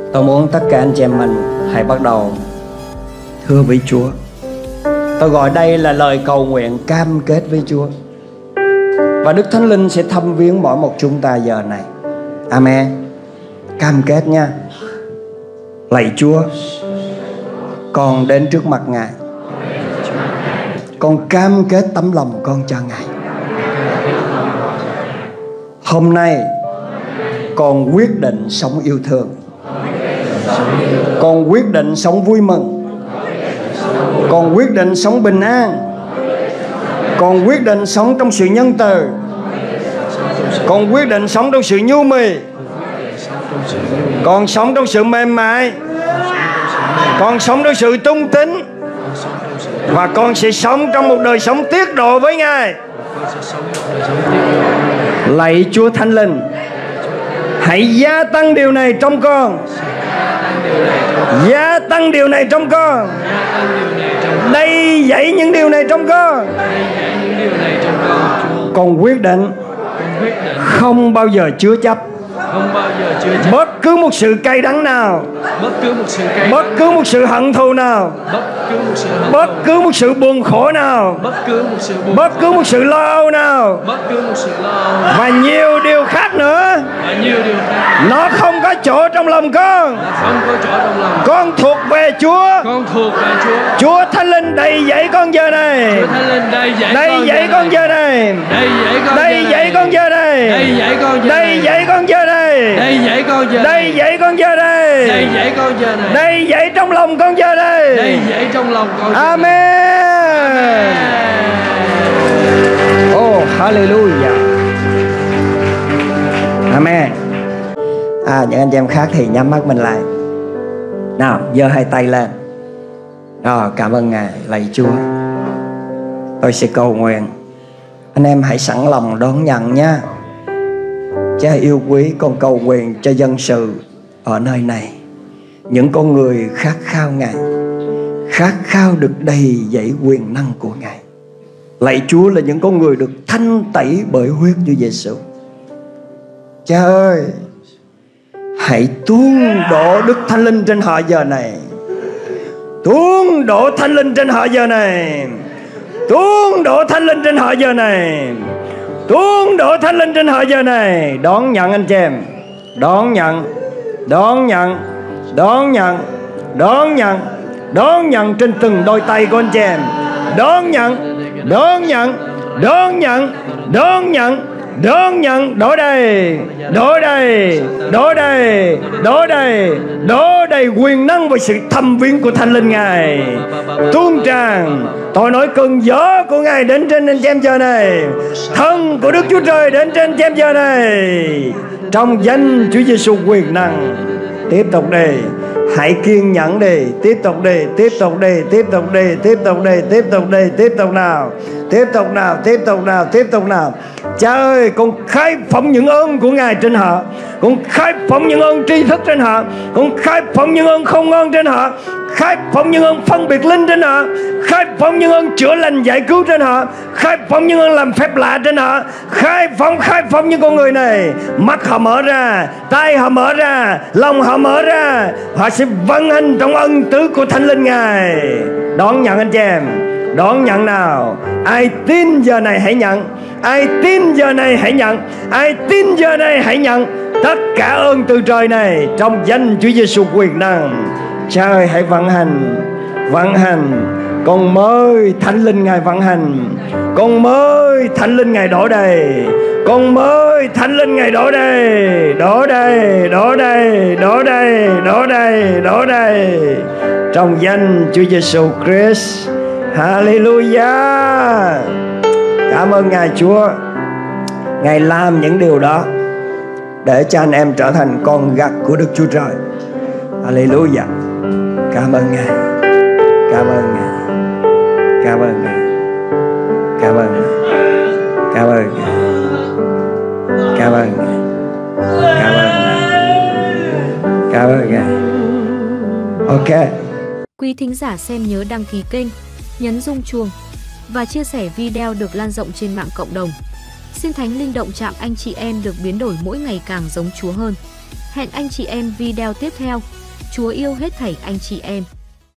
Tôi muốn tất cả anh chị em mình hãy bắt đầu thưa với Chúa. Tôi gọi đây là lời cầu nguyện cam kết với Chúa. Và Đức Thánh Linh sẽ thăm viếng mỗi một chúng ta giờ này. Amen. Cam kết nha. Lạy Chúa, con đến trước mặt Ngài, con cam kết tấm lòng con cho Ngài. Hôm nay con quyết định sống yêu thương, con quyết định sống vui mừng, con quyết định sống bình an, con quyết định sống trong sự nhân từ, con quyết định sống trong sự nhu mì, con sống trong sự mềm mại, con sống trong sự trung tín, và con sẽ sống trong một đời sống tiết độ với Ngài. Lạy Chúa Thánh Linh, hãy gia tăng điều này trong con, gia tăng điều này trong con, đầy dẫy những điều này trong con. Con quyết định không bao giờ chứa chấp bất cứ một sự cay đắng nào, bất cứ một sự hận thù nào, bất cứ một sự buồn khổ nào, bất cứ một sự lo âu nào, và nhiều điều khác nữa. Nó không có chỗ trong lòng con. Con thuộc về Chúa. Chúa Thánh Linh đầy dẫy con giờ này, đầy dẫy con giờ này, đầy dẫy con giờ này, đầy dẫy con giờ này, đây dậy con giờ đây, đây dậy trong lòng con giờ đây. Amen. Oh, hallelujah. Amen. Những anh chị em khác thì nhắm mắt mình lại. Nào, giơ hai tay lên. Cảm ơn Ngài. Lạy Chúa, tôi sẽ cầu nguyện. Anh em hãy sẵn lòng đón nhận nha. Cha yêu quý, con cầu nguyện cho dân sự ở nơi này, những con người khát khao Ngài, khát khao được đầy dẫy quyền năng của Ngài. Lạy Chúa là những con người được thanh tẩy bởi huyết Chúa Giêsu. Cha ơi, hãy tuôn đổ Đức Thánh Linh trên họ giờ này, tuôn đổ Thánh Linh trên họ giờ này, tuôn đổ Thánh Linh trên họ giờ này, tuôn đổ Thánh Linh trên họ giờ này. Đón nhận anh chị em, đón nhận, đón nhận, đón nhận, đón nhận, đón nhận trên từng đôi tay của anh chị em. Đón nhận, đón nhận, đón nhận, đón nhận, đón nhận. Đổ đầy, đổ đầy, đổ đầy, đổ đầy, đổ đầy quyền năng và sự thăm viếng của Thánh Linh Ngài tuôn tràn. Tôi nói cơn gió của Ngài đến trên anh chị em giờ này, thân của Đức Chúa Trời đến trên anh chị em giờ này, trong danh Chúa Giêsu quyền năng. Tiếp tục đi, hãy kiên nhẫn đi, tiếp tục đi, tiếp tục đi, tiếp tục đi, tiếp tục đi, tiếp tục đi, tiếp tục nào, tiếp tục nào, tiếp tục nào, tiếp tục nào. Cha ơi, con khai phóng những ơn của Ngài trên họ, con khai phóng những ơn tri thức trên họ, con khai phóng những ơn không ơn trên họ, khai phóng những ơn phân biệt linh trên họ, khai phóng những ơn chữa lành giải cứu trên họ, khai phóng những ơn làm phép lạ trên họ, khai phóng những con người này. Mắt họ mở ra, tai họ mở ra, lòng họ mở ra, họ sẽ vận hành trong ân tứ của Thánh Linh Ngài. Đón nhận anh chị em, đón nhận nào. Ai tin giờ này hãy nhận, ai tin giờ này hãy nhận, ai tin giờ này hãy nhận tất cả ơn từ trời này trong danh Chúa Giêsu quyền năng. Cha ơi, hãy vận hành, vận hành. Con mời Thánh Linh Ngài vận hành, con mời Thánh Linh Ngài đổ đầy, con mời Thánh Linh Ngài đổ đầy, đổ đầy, đổ đầy, đổ đầy, đổ đầy, đổ đầy, trong danh Chúa Giêsu Christ. Hallelujah. Cảm ơn Ngài Chúa. Ngài làm những điều đó để cho anh em trở thành con gặt của Đức Chúa Trời. Hallelujah. Cảm ơn Ngài, cảm ơn Ngài, cảm ơn Ngài, cảm ơn Ngài, cảm ơn Ngài, cảm ơn Ngài, cảm ơn Ngài, cảm ơn Ngài. Ok. Quý thính giả xem nhớ đăng ký kênh, nhấn rung chuông và chia sẻ video được lan rộng trên mạng cộng đồng. Xin Thánh Linh động chạm anh chị em được biến đổi mỗi ngày càng giống Chúa hơn. Hẹn anh chị em video tiếp theo. Chúa yêu hết thảy anh chị em.